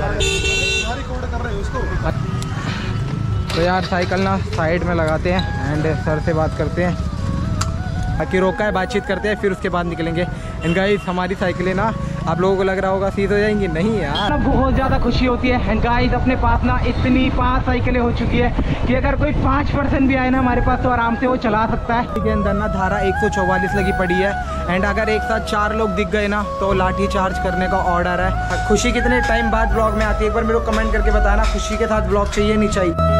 तो यार साइकिल ना साइड में लगाते हैं एंड सर से बात करते हैं, बाकी रोका है, बातचीत करते हैं, फिर उसके बाद निकलेंगे। एंड गाइस हमारी साइकिलें ना आप लोगों को लग रहा होगा सीध हो जाएंगी, नहीं यार बहुत ज़्यादा खुशी होती है। एंड गाइस अपने पास ना इतनी 5 साइकिलें हो चुकी है कि अगर कोई 5% भी आए ना हमारे पास तो आराम से वो चला सकता है। के अंदर ना धारा 144 लगी पड़ी है एंड अगर एक साथ 4 लोग दिख गए ना तो लाठी चार्ज करने का ऑर्डर है। खुशी कितने टाइम बाद ब्लॉग में आती है, एक बार मेरे को कमेंट करके बताना खुशी के साथ ब्लॉग चाहिए नहीं चाहिए।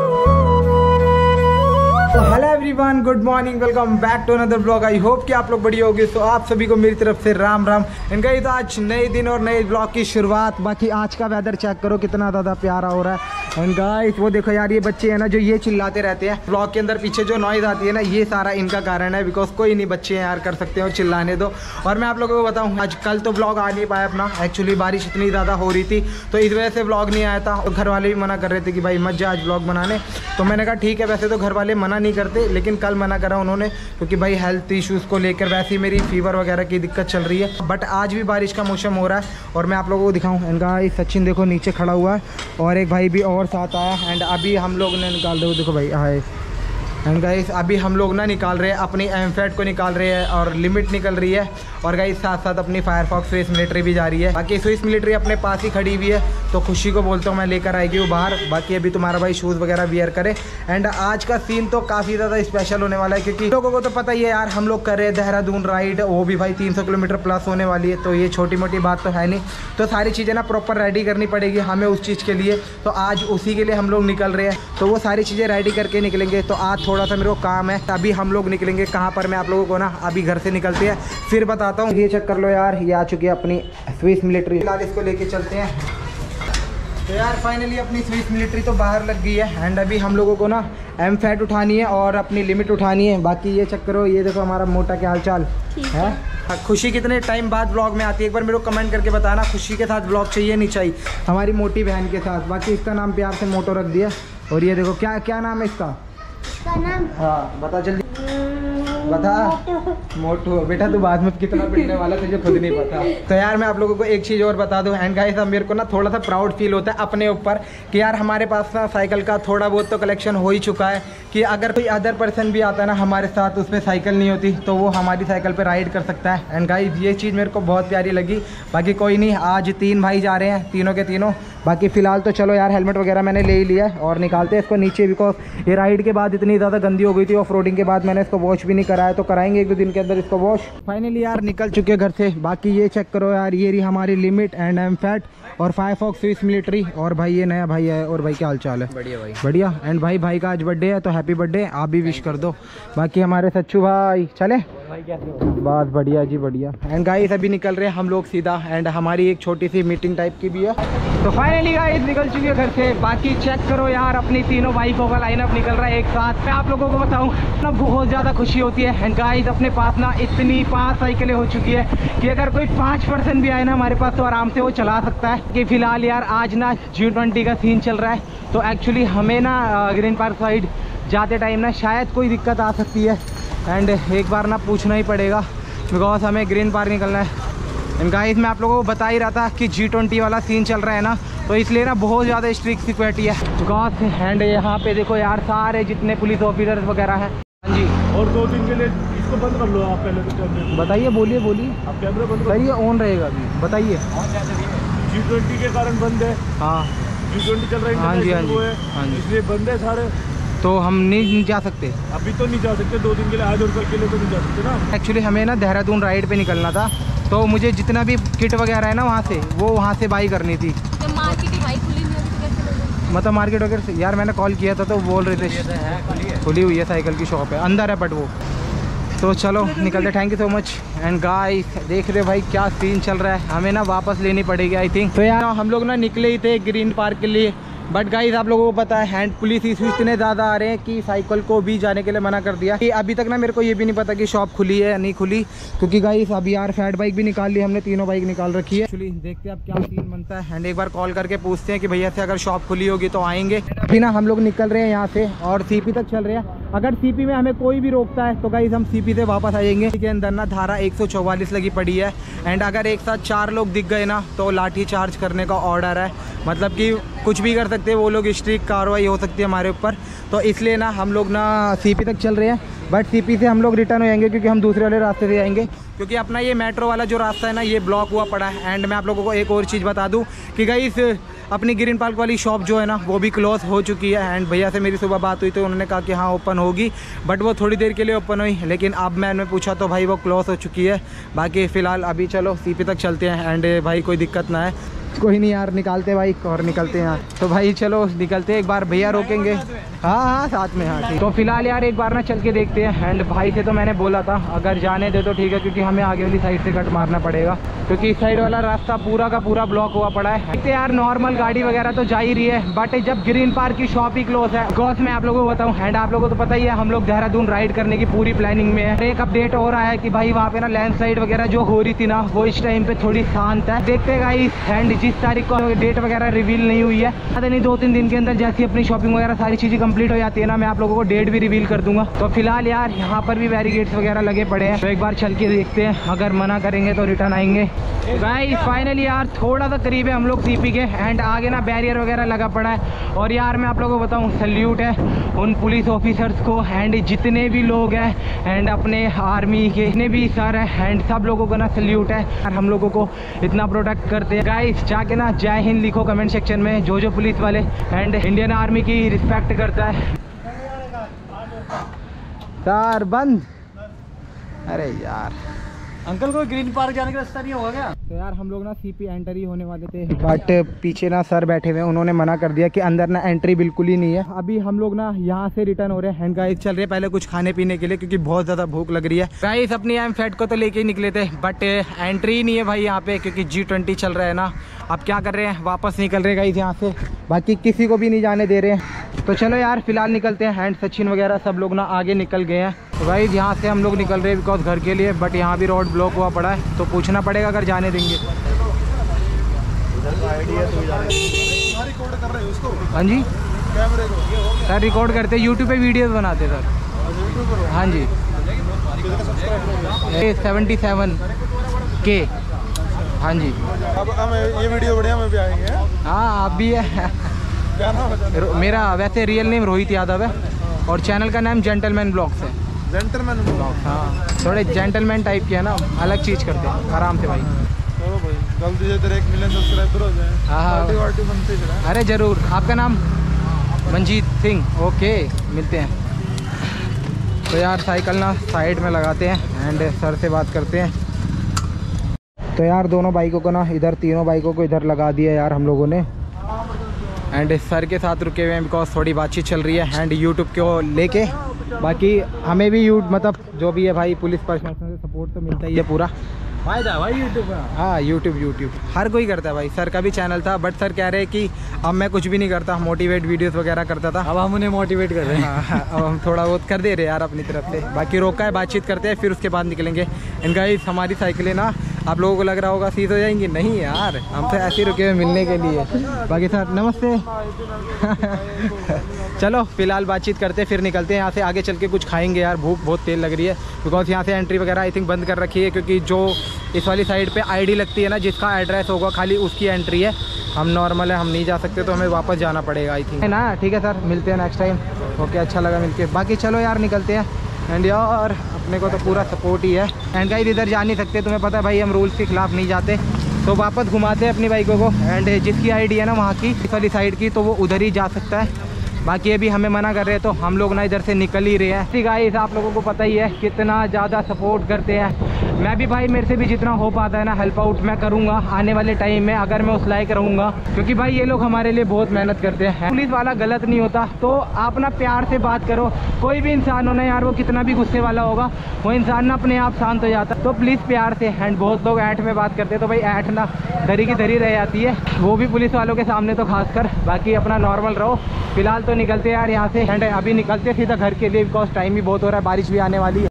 Hello everyone, good morning, welcome back to another blog. I hope कि आप लोग बढ़िया होंगे। तो आप सभी को मेरी तरफ से राम राम। इनका तो आज नए दिन और नए ब्लॉग की शुरुआत। बाकी आज का वेदर चेक करो कितना ज़्यादा प्यारा हो रहा है। एंड गाइस वो देखो यार, ये बच्चे हैं ना जो ये चिल्लाते रहते हैं ब्लॉग के अंदर, पीछे जो नॉइज़ आती है ना ये सारा इनका कारण है। बिकॉज कोई नहीं, बच्चे यार कर सकते हो, चिल्लाने दो। और मैं आप लोगों को बताऊँ, आज कल तो ब्लॉग आ नहीं पाया अपना, एक्चुअली बारिश इतनी ज़्यादा हो रही थी तो इस वजह से ब्लॉग नहीं आया था। तो घर वाले भी मना कर रहे थे कि भाई मत जा आज ब्लॉग बनाने, तो मैंने कहा ठीक है। वैसे तो घर वाले मना नहीं करते, लेकिन कल मना करा उन्होंने क्योंकि भाई हेल्थ इश्यूज़ को लेकर वैसे ही मेरी फीवर वगैरह की दिक्कत चल रही है। बट आज भी बारिश का मौसम हो रहा है और मैं आप लोगों को दिखाऊं। इनका सचिन देखो नीचे खड़ा हुआ है और एक भाई भी और साथ आया। एंड अभी हम लोग ने निकाल रहे हो, देखो भाई हाय। एंड गाइस अभी हम लोग ना निकाल रहे हैं अपनी एमफेड को निकाल रहे हैं और लिमिट निकल रही है। और गाइस साथ साथ अपनी फायरफॉक्स स्विस मिलिट्री भी जा रही है। बाकी स्विस मिलिट्री अपने पास ही खड़ी हुई है तो खुशी को बोलता हूँ मैं लेकर आएगी वो बाहर। बाकी अभी तुम्हारा भाई शूज़ वगैरह वियर करे। एंड आज का सीन तो काफ़ी ज़्यादा स्पेशल होने वाला है क्योंकि लोगों को तो पता ही है यार, हम लोग कर रहे हैं देहरादून राइड, वो भी भाई 300 किलोमीटर प्लस होने वाली है। तो ये छोटी मोटी बात तो है नहीं, तो सारी चीज़ें ना प्रॉपर रेडी करनी पड़ेगी हमें उस चीज़ के लिए। तो आज उसी के लिए हम लोग निकल रहे हैं, तो वो सारी चीज़ें रेडी करके निकलेंगे। तो आज थोड़ा सा मेरे को काम है, अभी हम लोग निकलेंगे कहाँ पर मैं आप लोगों को ना अभी घर से निकलते हैं फिर बताता हूँ। ये चेक कर लो यार, ये आ चुकी है अपनी स्विस मिलिट्री। फिलहाल इसको लेके चलते हैं। तो यार फाइनली अपनी स्विस मिलिट्री तो बाहर लग गई है। एंड अभी हम लोगों को ना एमफेड उठानी है और अपनी लिमिट उठानी है। बाकी ये चेक करो, ये देखो हमारा मोटा क्या हाल चाल है। खुशी कितने टाइम बाद ब्लॉग में आती है, एक बार मेरे को कमेंट करके बताना खुशी के साथ ब्लॉग चाहिए नहीं चाहिए, हमारी मोटी बहन के साथ। बाकी इसका नाम प्यार से मोटो रख दिया। और ये देखो क्या क्या नाम है इसका नाम? हाँ बता जल्दी बता। मोटू बेटा तू बाद में कितना पिटने वाला तुझे खुद नहीं पता। तो यार मैं आप लोगों को एक चीज़ और बता दूं। एंड गाइस अब मेरे को ना थोड़ा सा प्राउड फील होता है अपने ऊपर कि यार हमारे पास ना साइकिल का थोड़ा बहुत तो कलेक्शन हो ही चुका है कि अगर कोई अदर पर्सन भी आता है ना हमारे साथ, उसमें साइकिल नहीं होती तो वो हमारी साइकिल पर राइड कर सकता है। एंड गाइस ये चीज़ मेरे को बहुत प्यारी लगी। बाकी कोई नहीं, आज 3 भाई जा रहे हैं, तीनों के तीनों। बाकी फ़िलहाल तो चलो यार हेलमेट वगैरह मैंने ले ही लिया है और निकालते हैं इसको नीचे। बिकॉज ये राइड के बाद इतनी ज़्यादा गंदी हो गई थी, ऑफ रोडिंग के बाद मैंने इसको वॉश भी नहीं कराया, तो कराएंगे 1-2 दिन के अंदर इसको वॉश। फाइनली यार निकल चुके घर से। बाकी ये चेक करो यार, ये रही हमारी लिमिट एंड एमफेड और फायरफॉक्स स्विस मिलिट्री। और भाई ये नया भाई है। और भाई क्या हाल चाल है? बढ़िया भाई, बढ़िया। एंड भाई का आज बर्थडे है तो हैप्पी बर्थडे, आप भी विश कर दो। बाकी हमारे सच्चू भाई चले बस बढ़िया जी बढ़िया। एंड गाइस अभी निकल रहे हैं हम लोग सीधा। एंड हमारी एक छोटी सी मीटिंग टाइप की भी है। तो फाइनली गाइस निकल चुके हैं घर से। बाकी चेक करो यार, अपनी तीनों बाइकों का लाइनअप निकल रहा है एक साथ। मैं आप लोगों को बताऊं ना बहुत ज़्यादा खुशी होती है। एंड गाइस अपने पास ना इतनी 5 साइकिलें हो चुकी है कि अगर कोई 5% भी आए ना हमारे पास तो आराम से वो चला सकता है। कि फिलहाल यार आज ना G20 का सीन चल रहा है, तो एक्चुअली हमें ना ग्रीन पार्क साइड जाते टाइम ना शायद कोई दिक्कत आ सकती है। एंड एक बार ना पूछना ही पड़ेगा बिकॉज हमें ग्रीन पार्क निकलना है। एंड गाइस मैं आप लोगों को बता ही रहा था कि G20 वाला सीन चल रहा है ना, तो इसलिए ना बहुत ज़्यादा स्ट्रिक्ट सिक्योरिटी है बिकॉज। एंड यहाँ पे देखो यार सारे जितने पुलिस ऑफिसर्स वगैरह हैं। हाँ जी, और 2 दिन के लिए इसको बंद कर लो आप पहले तो कैमरे। बताइए, बोलिए आप कैमरा बंद सर, ये ऑन रहेगा अभी, बताइए। G20 के कारण बंद है। हाँ G20 चल रहा है, हाँ जी हाँ जी हाँ जी, इसलिए बंद है सारे। तो हम नहीं जा सकते अभी तो नहीं जा सकते, 2 दिन के लिए, आज और कल के लिए तो नहीं जा सकते ना। एक्चुअली हमें ना देहरादून राइड पे निकलना था, तो मुझे जितना भी किट वगैरह है ना वहाँ से वो वहाँ से बाई करनी थी। तो मार्केट ही भाई खुली नहीं होती तो कैसे लोगे? मतलब मार्केट वगैरह से यार मैंने कॉल किया था तो बोल रहे थे खुली हुई है, साइकिल की शॉप है अंदर है बट वो। तो चलो निकलते, thank you so much. And guys देख रहे भाई क्या सीन चल रहा है, हमें ना वापस लेनी पड़ेगी आई थिंक। तो यार हम लोग ना निकले ही थे ग्रीन पार्क के लिए, बट गाइस आप लोगों को पता है हैंड पुलिस इशू इतने ज़्यादा आ रहे हैं कि साइकिल को भी जाने के लिए मना कर दिया। कि अभी तक ना मेरे को ये भी नहीं पता कि शॉप खुली है या नहीं खुली, क्योंकि गाइस अभी यार फैट बाइक भी निकाल ली हमने, तीनों बाइक निकाल रखी है। एक्चुअली देखते हैं अब क्या सीन बनता है। एंड एक बार कॉल करके पूछते हैं कि भैया से अगर शॉप खुली होगी तो आएंगे। अभी ना हम लोग निकल रहे हैं यहाँ से और सीपी तक चल रहे हैं। अगर सीपी में हमें कोई भी रोकता है तो गाइस हम सीपी से वापस आ जाएंगे। के अंदर ना धारा 144 लगी पड़ी है। एंड अगर एक साथ 4 लोग दिख गए ना तो लाठी चार्ज करने का ऑर्डर है। मतलब कि कुछ भी कर सकते हैं वो लोग, स्ट्रिक्ट कार्रवाई हो सकती है हमारे ऊपर। तो इसलिए ना हम लोग ना सीपी तक चल रहे हैं, बट सीपी से हम लोग रिटर्न हो जाएंगे क्योंकि हम दूसरे वाले रास्ते से आएंगे, क्योंकि अपना ये मेट्रो वाला जो रास्ता है ना ये ब्लॉक हुआ पड़ा है। एंड मैं आप लोगों को एक और चीज़ बता दूं कि गाइस अपनी ग्रीन पार्क वाली शॉप जो है ना वो भी क्लोज हो चुकी है। एंड भैया से मेरी सुबह बात हुई तो उन्होंने कहा कि हाँ ओपन होगी, बट वो थोड़ी देर के लिए ओपन हुई, लेकिन अब मैंने पूछा तो भाई वो क्लोज हो चुकी है। बाकी फ़िलहाल अभी चलो सीपी तक चलते हैं। एंड भाई कोई दिक्कत ना है, कोई नहीं यार, निकालते बाइक और निकलते हैं यार। तो भाई चलो निकलते हैं, एक बार भैया रोकेंगे। हाँ साथ में, हाँ ठीक। तो फिलहाल यार एक बार ना चल के देखते हैं। एंड भाई से तो मैंने बोला था अगर जाने दे तो ठीक है, क्योंकि हमें आगे वाली साइड से कट मारना पड़ेगा, क्योंकि इस साइड वाला रास्ता पूरा का पूरा ब्लॉक हुआ पड़ा है। देखते यार नॉर्मल गाड़ी वगैरह तो जा ही रही है, बट जब ग्रीन पार्क की शॉप ही क्लोज है, बिकॉज मैं आप लोगों को बताऊँ। एंड आप लोगों को तो पता ही है हम लोग देहरादून राइड करने की पूरी प्लानिंग में है। एक अपडेट हो रहा है कि भाई वहाँ पे ना लैंडस्लाइड वगैरह जो हो रही थी ना वो इस टाइम पे थोड़ी शांत है। देखते गाइस, एंड जिस तारीख को डेट वगैरह रिवील नहीं हुई है, पता नहीं 2-3 दिन के अंदर जैसी अपनी शॉपिंग वगैरह सारी चीज़ें कंप्लीट हो जाती है ना, मैं आप लोगों को डेट भी रिवील कर दूंगा। तो फिलहाल यार यहाँ पर भी बैरिकेड्स वगैरह लगे पड़े हैं, तो एक बार चल के देखते हैं, अगर मना करेंगे तो रिटर्न आएंगे। गाइस फाइनली यार थोड़ा सा करीब है हम लोग सीपी के। एंड आगे ना बैरियर वगैरह लगा पड़ा है। और यार मैं आप लोगों को बताऊँ, सल्यूट है उन पुलिस ऑफिसर्स को, एंड जितने भी लोग हैं, एंड अपने आर्मी के जितने भी सर है, एंड सब लोगों को ना सल्यूट है यार, हम लोगों को इतना प्रोटेक्ट करते हैं। गाइस जाके ना जय हिंद लिखो कमेंट सेक्शन में, जो पुलिस वाले एंड इंडियन आर्मी की रिस्पेक्ट करता है। तार बंद, अरे यार अंकल को ग्रीन पार्क जाने का रास्ता नहीं होगा क्या? तो यार हम लोग ना सीपी एंटर ही होने वाले थे, बट पीछे ना सर बैठे हुए हैं, उन्होंने मना कर दिया कि अंदर ना एंट्री बिल्कुल ही नहीं है। अभी हम लोग ना यहाँ से रिटर्न हो रहे हैं। एंड गाइस चल रहे हैं पहले कुछ खाने पीने के लिए, क्योंकि बहुत ज़्यादा भूख लग रही है। गाइस अपनी एम फैट को तो लेके ही निकले थे, बट एंट्री ही नहीं है भाई यहाँ पे, क्योंकि G20 चल रहा है ना। अब क्या कर रहे हैं, वापस निकल रहे गाइस यहाँ से, बाकी किसी को भी नहीं जाने दे रहे हैं। तो चलो यार फिलहाल निकलते हैं। एंड सचिन वगैरह सब लोग ना आगे निकल गए हैं। तो गाइस यहाँ से हम लोग निकल रहे हैं बिकॉज घर के लिए, बट यहाँ भी रोड ब्लॉक हुआ पड़ा है, तो पूछना पड़ेगा अगर जाने देंगे। हाँ जी सर, रिकॉर्ड करते यूट्यूब पे वीडियोस बनाते सर। हाँ जी 77K। हाँ जी अब हम ये वीडियो बढ़िया में भी आएंगे। हाँ आप भी है। क्या नाम है? मेरा वैसे रियल नेम रोहित यादव है, और चैनल का नाम जेंटलमैन ब्लॉग्स है। जेंटलमैन ब्लॉग, हाँ थोड़े जेंटलमैन टाइप के है ना, अलग चीज़ करते हैं आराम से भाई। चलो भाई जल्दी से तेरे 1 मिलियन सब्सक्राइबर हो जाए। हाँ पार्टी बनती है। अरे ज़रूर। आपका नाम? मंजीत सिंह। ओके मिलते हैं। तो यार साइकिल ना साइड में लगाते हैं एंड सर से बात करते हैं। तो यार दोनों बाइकों को ना इधर, तीनों बाइकों को इधर लगा दिया यार हम लोगों ने। एंड सर के साथ रुके हुए हैं बिकॉज थोड़ी बातचीत चल रही है एंड यूट्यूब को लेके। बाकी हमें भी मतलब जो भी है भाई पुलिस प्रशासन से सपोर्ट तो मिलता ही है पूरा। फायदा भाई यूट्यूब का। हाँ यूट्यूब हर कोई करता है भाई। सर का भी चैनल था, बट सर कह रहे हैं कि अब मैं कुछ भी नहीं करता, मोटिवेट वीडियोस वगैरह करता था, अब हम उन्हें मोटिवेट कर रहे हैं। हाँ अब हम थोड़ा बहुत कर दे रहे हैं यार अपनी तरफ से। बाकी रोका है, बातचीत करते हैं, फिर उसके बाद निकलेंगे। इनका ही हमारी साइकिलें ना आप लोगों को लग रहा होगा सीध हो जाएंगी, नहीं यार हम तो ऐसे ही रुके हुए मिलने के लिए। बाकी सर नमस्ते। चलो फिलहाल बातचीत करते फिर निकलते हैं यहाँ से। आगे चल के कुछ खाएंगे यार, भूख बहुत तेज लग रही है। बिकॉज यहाँ से एंट्री वगैरह आई थिंक बंद कर रखी है, क्योंकि जो इस वाली साइड पे आईडी लगती है ना, जिसका एड्रेस होगा खाली उसकी एंट्री है। हम नॉर्मल है, हम नहीं जा सकते, तो हमें वापस जाना पड़ेगा आई थिंक, है ना। ठीक है सर, मिलते हैं नेक्स्ट टाइम। ओके अच्छा लगा मिलके। बाकी चलो यार निकलते हैं। एंड यार अपने को तो पूरा सपोर्ट ही है। एंड गाइस इधर जा नहीं सकते, तुम्हें पता है भाई हम रूल्स के खिलाफ नहीं जाते, तो वापस घुमाते हैं अपनी बाइकों को। एंड जिसकी आईडी है ना वहाँ की, इस वाली साइड की, तो वो उधर ही जा सकता है। बाकी अभी हमें मना कर रहे हैं, तो हम लोग ना इधर से निकल ही रहे हैं। गाइस आप लोगों को पता ही है कितना ज़्यादा सपोर्ट करते हैं। मैं भी भाई, मेरे से भी जितना हो पाता है ना हेल्प आउट मैं करूँगा आने वाले टाइम में, अगर मैं उस लायक रहूँगा, क्योंकि भाई ये लोग हमारे लिए बहुत मेहनत करते हैं। पुलिस वाला गलत नहीं होता, तो आप ना प्यार से बात करो। कोई भी इंसान हो ना यार, वो कितना भी गुस्से वाला होगा, वो इंसान ना अपने आप शांत हो जाता है। तो प्लीज़ प्यार से। एंड बहुत लोग ऐठ में बात करते हैं, तो भाई ऐठ ना धरी की धरी रह जाती है, वो भी पुलिस वालों के सामने तो खासकर। बाकी अपना नॉर्मल रहो। फिलहाल तो निकलते हैं यार यहाँ से। एंड अभी निकलते सीधा घर के लिए, बिकॉज टाइम भी बहुत हो रहा है, बारिश भी आने वाली है।